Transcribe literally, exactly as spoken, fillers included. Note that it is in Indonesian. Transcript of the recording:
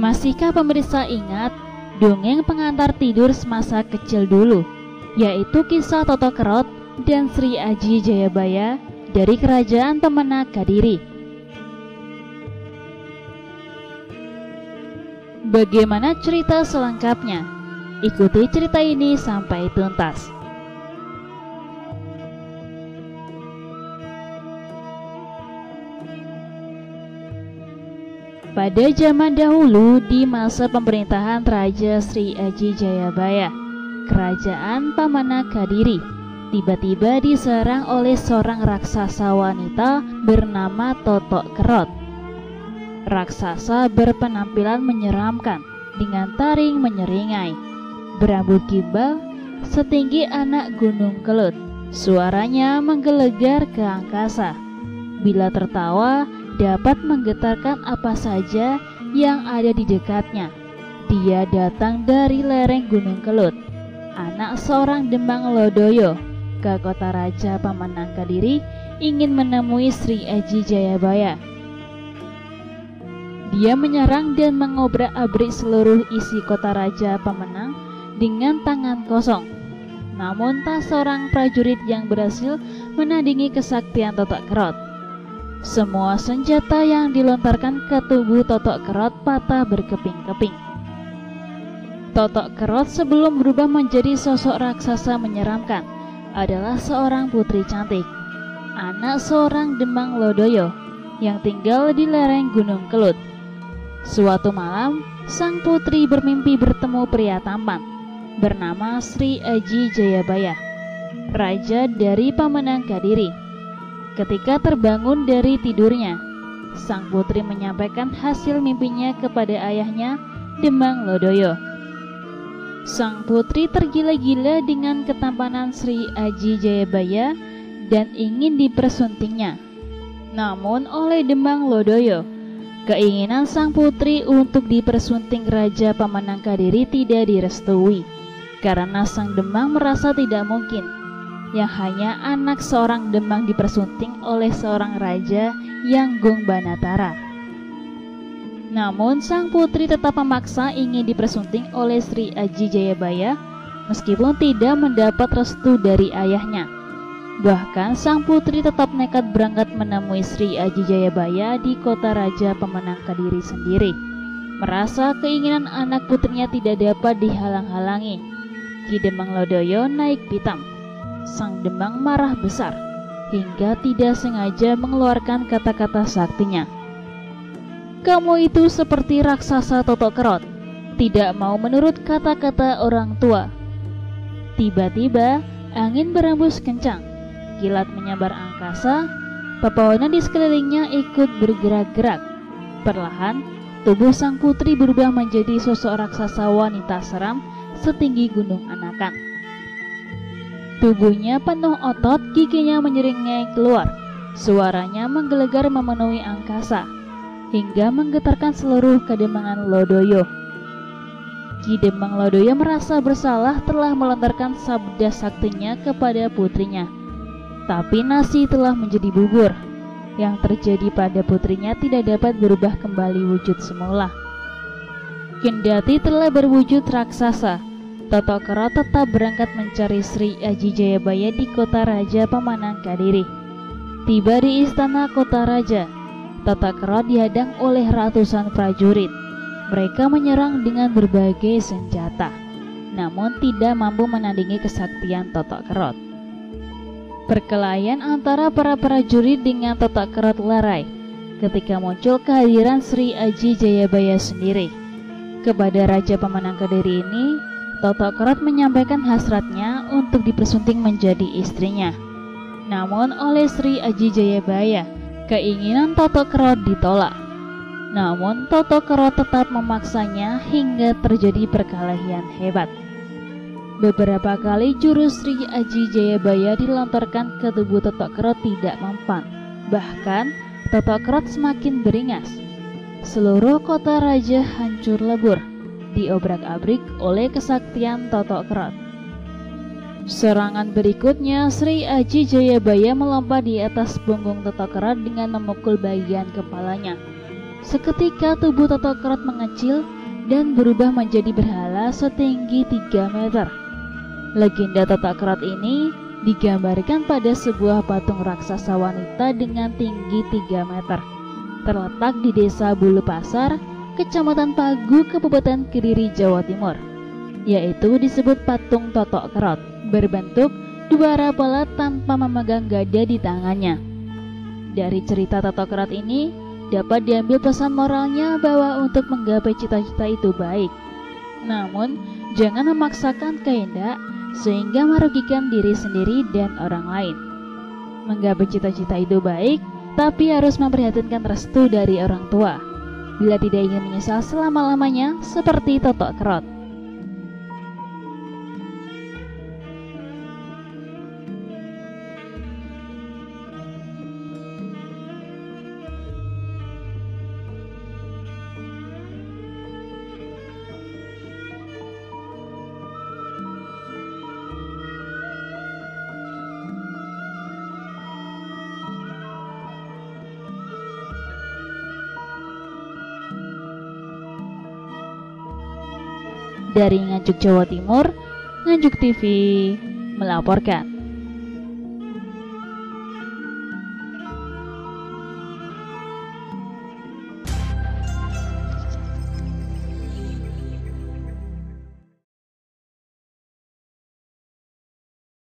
Masihkah pemirsa ingat dongeng pengantar tidur semasa kecil dulu, yaitu kisah Toto Kerot dan Sri Aji Jayabaya dari Kerajaan Pemenang Kadiri? Bagaimana cerita selengkapnya? Ikuti cerita ini sampai tuntas. Pada zaman dahulu, di masa pemerintahan Raja Sri Aji Jayabaya, Kerajaan Pemenang Kadiri tiba-tiba diserang oleh seorang raksasa wanita bernama Toto Kerot. Raksasa berpenampilan menyeramkan dengan taring menyeringai, berambut gimbal setinggi anak gunung kelut. Suaranya menggelegar ke angkasa. Bila tertawa, dapat menggetarkan apa saja yang ada di dekatnya. Dia datang dari lereng Gunung Kelut, anak seorang Demang Lodoyo, ke kota Raja Pemenang Kadiri ingin menemui Sri Aji Jayabaya. Dia menyerang dan mengobrak-abrik seluruh isi kota Raja Pemenang dengan tangan kosong. Namun tak seorang prajurit yang berhasil menandingi kesaktian Toto Kerot. Semua senjata yang dilontarkan ke tubuh Toto Kerot patah berkeping-keping. Toto Kerot sebelum berubah menjadi sosok raksasa menyeramkan adalah seorang putri cantik, anak seorang Demang Lodoyo yang tinggal di lereng Gunung Kelut. Suatu malam, sang putri bermimpi bertemu pria tampan bernama Sri Aji Jayabaya, raja dari Pemenang Kadiri. Ketika terbangun dari tidurnya, sang putri menyampaikan hasil mimpinya kepada ayahnya, Demang Lodoyo. Sang putri tergila-gila dengan ketampanan Sri Aji Jayabaya dan ingin dipersuntingnya. Namun oleh Demang Lodoyo, keinginan sang putri untuk dipersunting Raja Pemenang Kadiri tidak direstui, karena sang Demang merasa tidak mungkin yang hanya anak seorang Demang dipersunting oleh seorang raja yang Gung Banatara. Namun sang putri tetap memaksa ingin dipersunting oleh Sri Aji Jayabaya meskipun tidak mendapat restu dari ayahnya. Bahkan sang putri tetap nekat berangkat menemui Sri Aji Jayabaya di kota Raja Pemenang Kadiri sendiri. Merasa keinginan anak putrinya tidak dapat dihalang-halangi, Ki Demang Lodoyo naik pitam. Sang Demang marah besar hingga tidak sengaja mengeluarkan kata-kata saktinya. "Kamu itu seperti raksasa Toto Kerot, tidak mau menurut kata-kata orang tua." Tiba-tiba angin berembus kencang, kilat menyambar angkasa, pepohonan di sekelilingnya ikut bergerak-gerak. Perlahan, tubuh sang putri berubah menjadi sosok raksasa wanita seram setinggi gunung anakan. Tubuhnya penuh otot, giginya menyeringai keluar, suaranya menggelegar memenuhi angkasa, hingga menggetarkan seluruh kedemangan Lodoyo. Ki Demang Lodoyo merasa bersalah telah melontarkan sabda saktinya kepada putrinya. Tapi nasi telah menjadi bubur. Yang terjadi pada putrinya tidak dapat berubah kembali wujud semula. Kendati telah berwujud raksasa, Toto Kerot tetap berangkat mencari Sri Aji Jayabaya di kota Raja Pemenang Kadiri. Tiba di istana kota raja, Toto Kerot dihadang oleh ratusan prajurit. Mereka menyerang dengan berbagai senjata, namun tidak mampu menandingi kesaktian Toto Kerot. Perkelahian antara para prajurit dengan Toto Kerot lerai ketika muncul kehadiran Sri Aji Jayabaya sendiri. Kepada Raja Pemenang Kadiri ini, Toto Kerot menyampaikan hasratnya untuk dipersunting menjadi istrinya. Namun oleh Sri Aji Jayabaya, keinginan Toto Kerot ditolak. Namun Toto Kerot tetap memaksanya hingga terjadi perkelahian hebat. Beberapa kali jurus Sri Aji Jayabaya dilontarkan ke tubuh Toto Kerot tidak mempan. Bahkan Toto Kerot semakin beringas. Seluruh kota raja hancur lebur, diobrak-abrik oleh kesaktian Toto Kerot. Serangan berikutnya, Sri Aji Jayabaya melompat di atas punggung Toto Kerot dengan memukul bagian kepalanya. Seketika tubuh Toto Krot mengecil dan berubah menjadi berhala setinggi tiga meter. Legenda Toto Krot ini digambarkan pada sebuah patung raksasa wanita dengan tinggi tiga meter. Terletak di Desa Bulu Pasar, Kecamatan Pagu, Kabupaten Kediri, Jawa Timur. Yaitu disebut patung Toto Krot, berbentuk dua rapala tanpa memegang gada di tangannya. Dari cerita Toto Krot ini dapat diambil pesan moralnya bahwa untuk menggapai cita-cita itu baik. Namun, jangan memaksakan kehendak sehingga merugikan diri sendiri dan orang lain. Menggapai cita-cita itu baik, tapi harus memperhatikan restu dari orang tua. Bila tidak ingin menyesal selama-lamanya seperti Toto Krot. Dari Nganjuk, Jawa Timur, Nganjuk T V melaporkan.